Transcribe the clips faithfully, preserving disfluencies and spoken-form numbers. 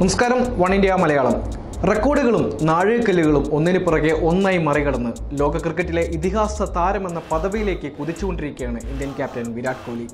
നമസ്കാരം. One India Malayalam. റെക്കോർഡുകളും നാഴികക്കല്ലുകളും ഒന്നിനു പുറകെ ഒന്നായി മറികടന്ന് ലോക ക്രിക്കറ്റിലെ ഇതിഹാസ താരമെന്ന പദവിയിലേക്ക് കുതിച്ചുകൊണ്ടിരിക്കുകയാണ് ഇന്ത്യൻ ക്യാപ്റ്റൻ വിരാട് കോഹ്ലി.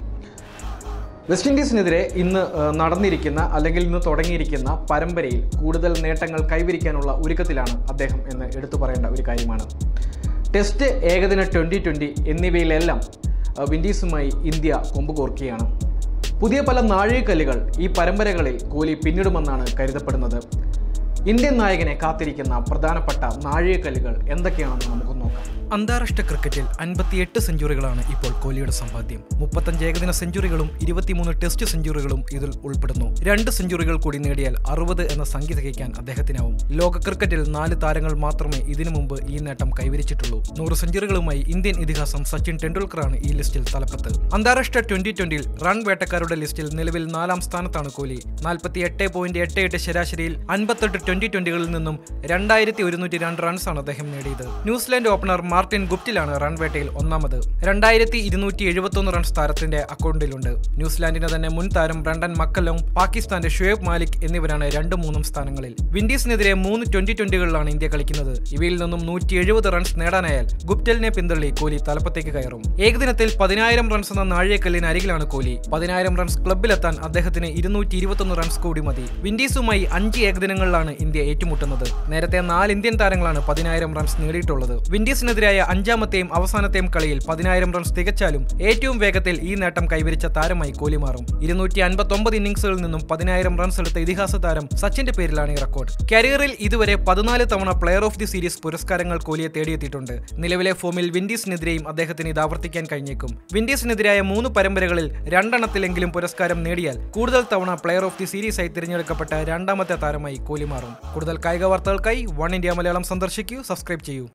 വെസ്റ്റ് ഇൻഡീസിനെതിരെ ഇന്ന് നടന്നിരിക്കുന്ന അല്ലെങ്കിൽ ഇന്ന് തുടങ്ങിയിരിക്കുന്ന പരമ്പരയിൽ കൂടുതൽ നേട്ടങ്ങൾ കൈവരിക്കാനുള്ള ഒരുക്കത്തിലാണ് അദ്ദേഹം എന്ന് എടുത്തു പറയേണ്ട ഒരു കാര്യമാണ്. ടെസ്റ്റ്, ഏകദിന, ട്വൻ്റി ട്വൻ്റി എന്നിവയിലെല്ലാം വിൻഡീസുമായി ഇന്ത്യ കൊമ്പ് കോർക്കുകയാണ്. പുതിയ പല നാഴികക്കല്ലുകൾ ഈ പരമ്പരകളിൽ കോഹ്ലി പിന്നിടുമെന്നാണ് കരുതപ്പെടുന്നത്. ഇന്ത്യൻ നായകനെ കാത്തിരിക്കുന്ന പ്രധാനപ്പെട്ട നാഴികക്കല്ലുകൾ എന്തൊക്കെയാണെന്ന് നമുക്ക് നോക്കാം. അന്താരാഷ്ട്ര ക്രിക്കറ്റിൽ അൻപത്തിയെട്ട് സെഞ്ചുറികളാണ് ഇപ്പോൾ കോഹ്ലിയുടെ സമ്പാദ്യം. മുപ്പത്തഞ്ച് ഏകദിന സെഞ്ചുറികളും ഇരുപത്തിമൂന്ന് ടെസ്റ്റ് സെഞ്ചുറികളും ഇതിൽ ഉൾപ്പെടുന്നു. രണ്ട് സെഞ്ചുറികൾ കൂടി നേടിയാൽ അറുപത് എന്ന സംഖ്യ തികയ്ക്കാൻ അദ്ദേഹത്തിനാവും. ലോക ക്രിക്കറ്റിൽ നാല് താരങ്ങൾ മാത്രമേ ഇതിനു മുമ്പ് ഈ നേട്ടം കൈവരിച്ചിട്ടുള്ളൂ. നൂറ് സെഞ്ചുറികളുമായി ഇന്ത്യൻ ഇതിഹാസം സച്ചിൻ ടെണ്ടുൽക്കറാണ് ഈ ലിസ്റ്റിൽ തലപ്പത്ത്. അന്താരാഷ്ട്ര ട്വന്റി ട്വന്റിയിൽ റൺ വേട്ടക്കാരുടെ ലിസ്റ്റിൽ നിലവിൽ നാലാം സ്ഥാനത്താണ് കോഹ്ലി. നാൽപ്പത്തി എട്ട് പോയിന്റ് എട്ട് എട്ട് ശരാശരിയിൽ അൻപത്തെട്ട് ട്വന്റി ട്വന്റികളിൽ നിന്നും രണ്ടായിരത്തി ഒരുന്നൂറ്റി രണ്ട് റൺസാണ് അദ്ദേഹം നേടിയത്. ന്യൂസിലാൻഡ് ഓപ്പണർ മാർട്ടിൻ ഗുപ്റ്റിലാണ് റൺവേട്ടയിൽ ഒന്നാമത്. രണ്ടായിരത്തി ഇരുന്നൂറ്റി എഴുപത്തൊന്ന് റൺസ് താരത്തിന്റെ അക്കൗണ്ടിലുണ്ട്. ന്യൂസിലാൻഡിന്റെ തന്നെ മുൻ താരം ബ്രണ്ടൻ മക്കല്ലവും പാകിസ്ഥാന്റെ ഷുയേബ് മാലിക് എന്നിവരാണ് രണ്ടും മൂന്നും സ്ഥാനങ്ങളിൽ. വിൻഡീസിനെതിരെ മൂന്ന് ട്വന്റി ട്വന്റികളിലാണ് ഇന്ത്യ കളിക്കുന്നത്. ഇവയിൽ നിന്നും നൂറ്റി എഴുപത് റൺസ് നേടാനായാൽ ഗുപ്റ്റലിനെ പിന്തള്ളി കോഹ്ലി തലപ്പത്തേക്ക് കയറും. ഏകദിനത്തിൽ പതിനായിരം റൺസ് എന്ന നാഴികക്കല്ലിന് അരികിലാണ് കോഹ്ലി. പതിനായിരം റൺസ് ക്ലബിലെത്താൻ അദ്ദേഹത്തിന് ഇരുന്നൂറ്റി ഇരുപത്തൊന്ന് റൺസ് കൂടി മതി. വിൻഡീസുമായി അഞ്ച് ഏകദിനങ്ങളിലാണ് ഇന്ത്യ ഏറ്റുമുട്ടുന്നത്. നേരത്തെ നാല് ഇന്ത്യൻ താരങ്ങളാണ് പതിനായിരം റൺസ് നേടിയിട്ടുള്ളത്. വിൻഡീസിനെതിരായ അഞ്ചാമത്തെയും അവസാനത്തെയും കളിയിൽ പതിനായിരം റൺസ് തികച്ചാലും ഏറ്റവും വേഗത്തിൽ ഈ നേട്ടം കൈവരിച്ച താരമായി കോഹ്ലി മാറും. ഇരുന്നൂറ്റി അൻപത്തി ഒമ്പത് ഇന്നിംഗ്സുകളിൽ നിന്നും പതിനായിരം റൺസ് എടുത്ത ഇതിഹാസ താരം സച്ചിന്റെ പേരിലാണ് ഈ റെക്കോർഡ്. കരിയറിൽ ഇതുവരെ പതിനാല് തവണ പ്ലെയർ ഓഫ് ദി സീരീസ് പുരസ്കാരങ്ങൾ കോഹ്ലിയെ തേടിയെത്തിയിട്ടുണ്ട്. നിലവിലെ ഫോമിൽ വിൻഡീസിനെതിരെയും അദ്ദേഹത്തിന് ഇത് ആവർത്തിക്കാൻ കഴിഞ്ഞേക്കും. വിൻഡീസിനെതിരായ മൂന്ന് പരമ്പരകളിൽ രണ്ടെണ്ണത്തിലെങ്കിലും പുരസ്കാരം നേടിയാൽ കൂടുതൽ തവണ പ്ലെയർ ഓഫ് ദി സീരീസായി തിരഞ്ഞെടുക്കപ്പെട്ട രണ്ടാമത്തെ താരമായി കോഹ്ലി മാറും. കൂടുതൽ കായിക വാർത്തകൾക്കായി വൺ ഇന്ത്യ മലയാളം സന്ദർശിക്കൂ, സബ്സ്ക്രൈബ് ചെയ്യൂ.